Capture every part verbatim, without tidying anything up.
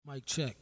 Mic check.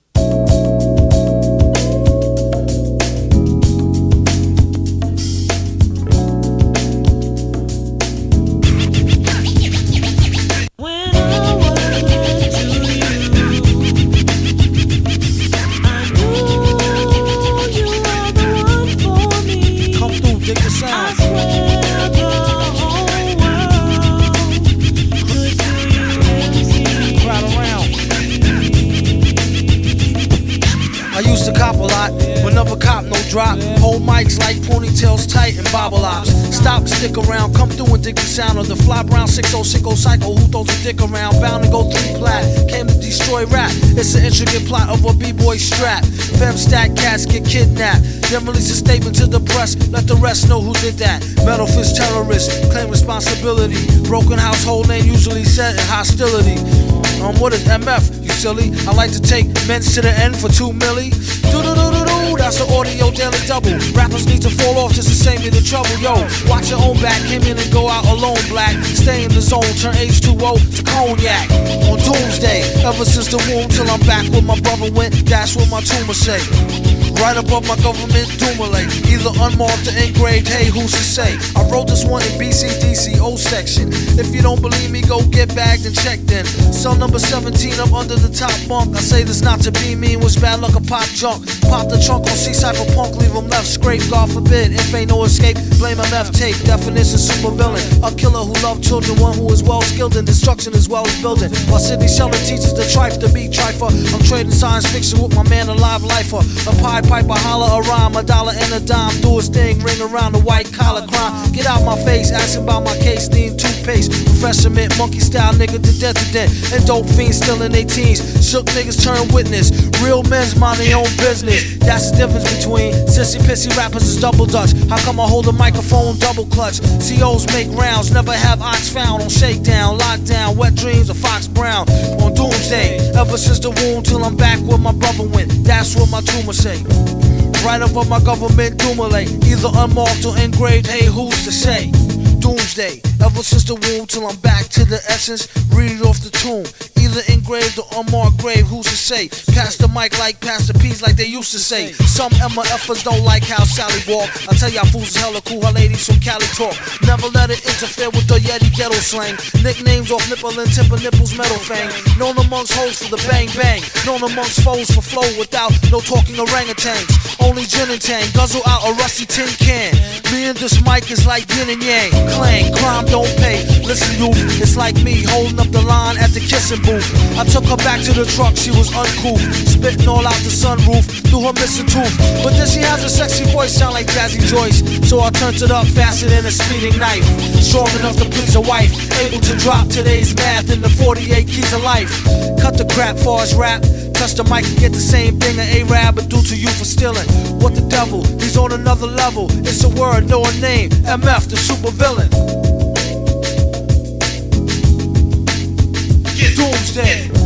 I used to cop a lot, but never cop no drop. Hold mics like ponytails tight and bobble ops. Stop and stick around, come through and dig the sound of the fly brown six oh six oh psycho who throws a dick around. Bound to go three plat, came to destroy rap. It's an intricate plot of a b-boy strap. Fem stack cats get kidnapped, then release a statement to the press. Let the rest know who did that. Metal fist terrorist, claim responsibility. Broken household name usually set in hostility. Um, what is M F, you silly? I like to take men's to the end for two milli. Do-do-do-do-do, that's the audio daily double. Rappers need to fall off just to save me the trouble. Yo, watch your own back, came in and go out alone black. Stay in the zone, turn H two O to cognac. On doomsday, ever since the womb till I'm back where my brother went, that's what my tumor say. Right above my government doomulate, either unmarked or engraved, hey, who's to say? I wrote this one in B C D C O section. If you don't believe me, go get bagged and checked in. Cell number seventeen, I'm under the top bunk. I say this not to be mean, was bad luck a pop junk. Pop the trunk on C-Cypher punk, leave him left scrape, God forbid. If ain't no escape, blame M F tape. Definition super villain, a killer who loved children, one who is well skilled in destruction as well as building. While Sidney Sheldon teaches the trife to be trifer, I'm trading science fiction with my man, a live lifer. A pie piper, holler a rhyme, a dollar and a dime, do his thing, ring around the white collar crime. Get out my face, asking about my case, need toothpaste, refreshment, monkey style nigga to death to death, and dope fiends still in their teens. Shook niggas turn witness, real men's mind their own business. That's the difference between sissy pissy rappers is double dutch. How come I hold a microphone double clutch? C Os make rounds, never have ox found on shakedown, lockdown, wet dreams of Fox Brown. On doomsday, ever since the womb till I'm back where my brother went, that's what my tumor say. Right above my government doomulate, either unmarked or engraved, hey, who's to say? Doomsday, ever since the womb till I'm back to the essence, read it off the tomb. Either engraved or unmarked grave, who's to say? Pass the mic like Pastor P's like they used to say. Some M F ers don't like how Sally walk. I tell y'all fools is hella cool, how ladies from Cali talk. Never let it interfere with the Yeti ghetto slang. Nicknames off nipple and tip of nipples metal fang. Known amongst hoes for the bang bang. Known amongst foes for flow without no talking orangutans. Only gin and tang, guzzle out a rusty tin can. Me and this mic is like yin and yang. Clang, crime don't pay. Listen you, it's like me holding up the line at the kissing booth. I took her back to the truck, she was uncouth, spitting all out the sunroof through her missing tooth. But then she has a sexy voice, sound like Jazzy Joyce. So I turned it up faster than a speeding knife. Strong enough to please a wife, able to drop today's math in the forty-eight keys of life. Cut the crap for us rap. Touch the mic and get the same thing an A-Rab would do to you for stealing. What the devil, he's on another level. It's a word, no a name, M F the super villain. Doomsday.